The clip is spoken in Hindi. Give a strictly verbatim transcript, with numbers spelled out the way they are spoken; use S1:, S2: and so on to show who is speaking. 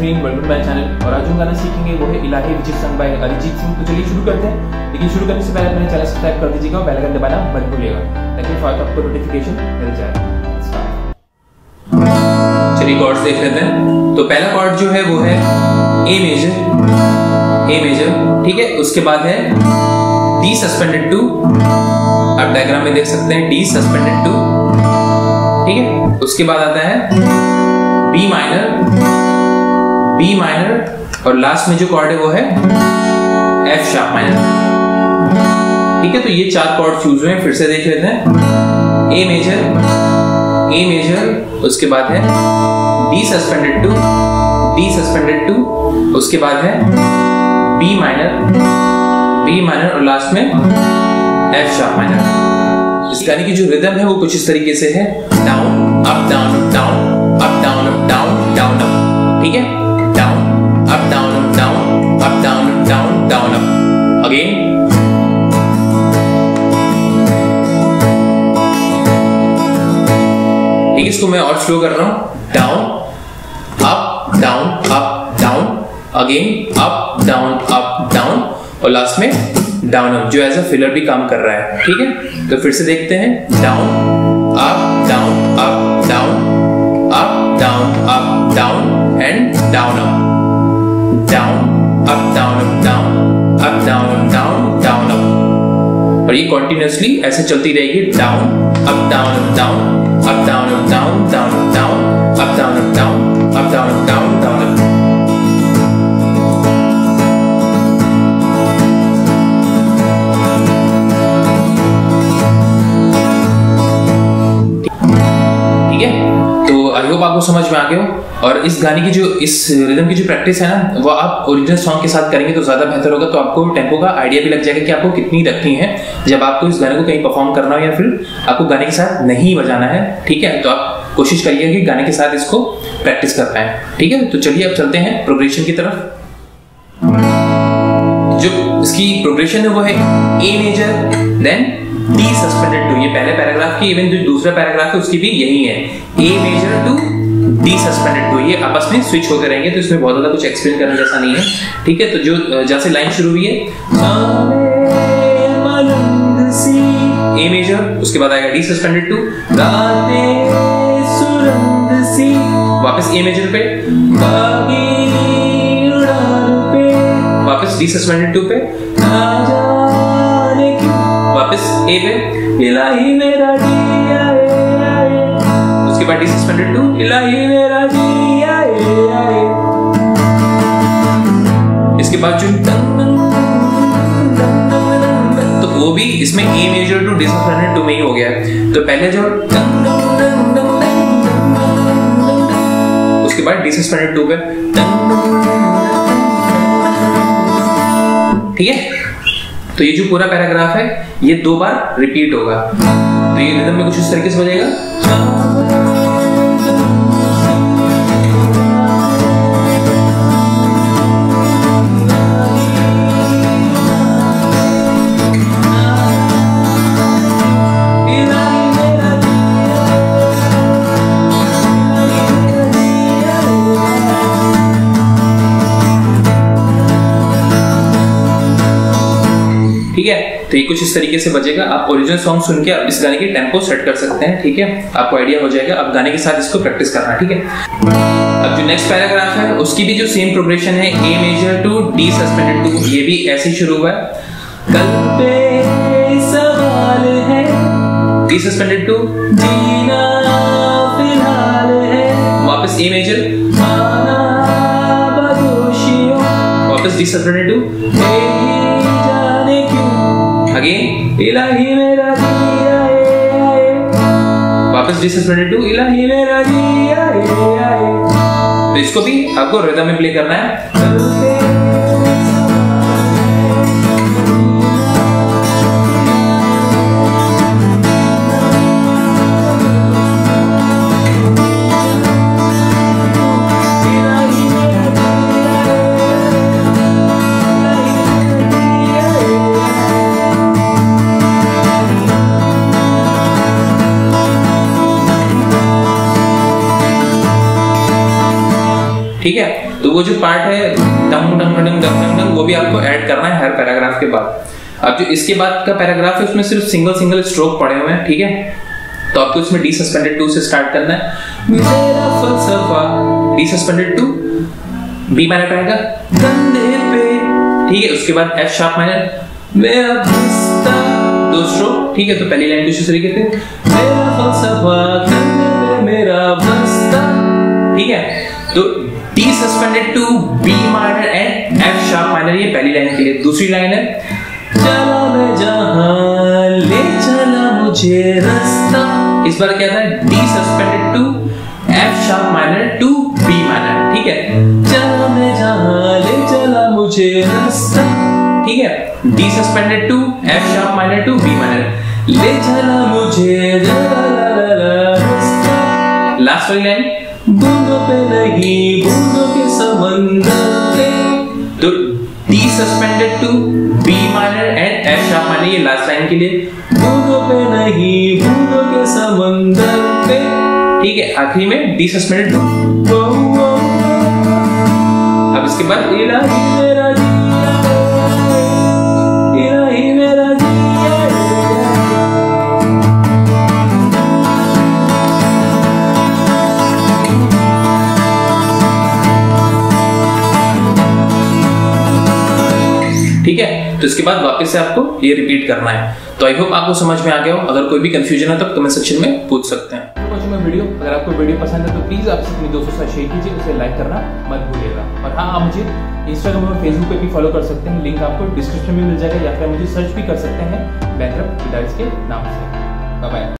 S1: Mean welcome bye channel. और आज हम गाना सीखेंगे वो है Ilahi which is sung by Arijit Singh. तो चलिए शुरू करते हैं, लेकिन शुरू करने से पहले अपने चैनल सब्सक्राइब कर दीजिएगा और बेल आइकन दबाना मत भूलिएगा ताकि आपको नोटिफिकेशन मिल जाए। चलिए कॉर्ड्स देख लेते हैं। तो पहला कॉर्ड जो है वो है ए मेजर, ए मेजर, ठीक है। उसके बाद है डी सस्पेंडेड टू, आप डायग्राम में देख सकते हैं डी सस्पेंडेड टू, ठीक है। उसके बाद आता है बी माइनर, बी माइनर और लास्ट में जो कॉर्ड है वो है एफ शार्प माइनर, ठीक है। तो ये चार कॉर्ड चूज हुए हैं, फिर से देख लेते हैं। ए मेजर, ए मेजर, उसके बाद है D suspended two, D suspended two, उसके बाद है बी माइनर, बी माइनर और लास्ट में एफ शार्प माइनर। इस गाने की जो रिदम है वो कुछ इस तरीके से है, down up down down up down up down down up, ठीक है। Down up down up down up down up down down up. Again ठीक है, इसको मैं और स्लो कर रहा हूं। Down up down up down, again up down up down और लास्ट में डाउन अप, जो एज अ फिलर भी काम कर रहा है, ठीक है। तो फिर से देखते हैं। Down up down up down up down up down and down up, down up down up down up down up down down up. और ये कंटिन्यूअसली ऐसे चलती रहेगी। Down up down up down up down up down down up down up down up down up down up down down up. I hope आपको समझ में आ गया हो। और इस गाने की जो इस रिदम की जो प्रैक्टिस है ना, वो आप ओरिजिनल सॉन्ग के साथ करेंगे तो ज्यादा बेहतर होगा। तो आपको टेम्पो का आइडिया भी लग जाएगा कि आपको कितनी रखनी है जब आपको इस गाने को कहीं परफॉर्म करना हो या फिर आपको गाने के साथ नहीं बजाना है, ठीक है। तो आप कोशिश करिए कि गाने के साथ इसको प्रैक्टिस कर पाए, ठीक है। तो चलिए अब चलते हैं प्रोग्रेशन की तरफ। जो इसकी प्रोग्रेशन है वो है A major then D suspended two. ये पहले पैराग्राफ की, इवन जो दूसरा पैराग्राफ है उसकी भी यही है, A major to D suspended two. ये आपस में स्विच होते रहेंगे, तो इसमें बहुत ज्यादा कुछ एक्सप्लेन करने जैसा नहीं है, ठीक है। तो जो जैसे लाइन शुरू हुई है ए मेजर, उसके बाद आएगा डी सस्पेंडेड टू, वापस ए मेजर पे, वापस डी सस्पेंडेड टू पे, वापस ए पे, इलाही मेरा जी आए आए, उसके बाद डी सस्पेंडेड टू, इलाही मेरा जी आए आए, इसके बाद जो तो वो भी इसमें A major to D suspended two में ही हो गया है। तो पहले जो उसके बाद डी सस्पेंडेड टू पे, ठीक है। तो ये जो पूरा पैराग्राफ है ये दो बार रिपीट होगा। तो ये रिदम में कुछ इस तरीके से बजेगा। ठीक है, तो ये कुछ इस तरीके से बजेगा। आप ओरिजिनल सॉन्ग सुन के आप इस गाने की टेम्पो सेट कर सकते हैं, ठीक है। आपको आइडिया हो जाएगा। अब गाने के साथ इसको प्रैक्टिस करना, ठीक है। अब जो नेक्स्ट पैराग्राफ है उसकी भी जो सेम प्रोग्रेशन है, A major to D suspended two, ये भी ऐसे ही शुरू हुआ है। कल पे सवाल है, डी सस्पेंडेड टू, जीना फिलहाल है, वापस ए मेजर, आना बदोशियों, वापस D suspended two, again Ilahi मेरा जी आए आए, वापस डी सस्पेंडेड टू, इलाही मेरा जी आए आए। तो इसको भी आपको रिदम में प्ले करना है। ठीक है, तो वो जो पार्ट है डंग डंग डंग डंग डंग वो भी आपको ऐड करना है हर पैराग्राफ के बाद। अब जो इसके बाद का पैराग्राफ है उसमें सिर्फ सिंगल सिंगल स्ट्रोक पड़े हुए हैं, ठीक है। तो आपको इसमें डी सस्पेंडेड टू से स्टार्ट करना है। मेरा फलसफा D suspended two, B minor पे आएगा कंधे पे, ठीक है। उसके बाद एफ शार्प माइनर, मेरा बस्ता, दो स्ट्रोक, ठीक है। तो पहली लाइन कुछ इस तरीके से, मेरा फलसफा कंधे पे मेरा बस्ता, ठीक है। तो D suspended two, B minor and F sharp minor, ये पहली लाइन के लिए। दूसरी लाइन है चला मैं जहां ले चला मुझे रास्ता, इस बार क्या था, D suspended two, F sharp minor to B minor, ठीक है। चला मैं जहां ले चला मुझे रास्ता, ठीक है। D suspended two, F sharp minor to B minor, ले चला मुझे रास्ता। लास्ट वाली लाइन बूंदों पे नहीं बूंदों के समंदर पे, तो D suspended two, B minor and F sharp minor, ये लास्ट लाइन के लिए। बूंदों पे नहीं बूंदों के समंदर पे, ठीक है। आखिरी में डी सस्पेंडेड टू। अब इसके बाद इलाही मेरा जिया, इलाही मेरा जिया, ठीक है। तो इसके बाद वापस से आपको ये रिपीट करना है। तो आई होप आपको समझ में आ गया हो। अगर कोई भी कंफ्यूजन है तो कमेंट सेक्शन में पूछ सकते हैं। वीडियो अगर आपको वीडियो पसंद है तो प्लीज आप अपने दोस्तों के साथ शेयर कीजिए, उसे लाइक करना मत भूलिएगा। और हाँ, आप मुझे इंस्टाग्राम और फेसबुक पे भी फॉलो कर सकते हैं, लिंक आपको डिस्क्रिप्शन में मिल जाएगा, या फिर मुझे सर्च भी कर सकते हैं बैंकरप्ट गिटारिस्ट के नाम से। Bye bye.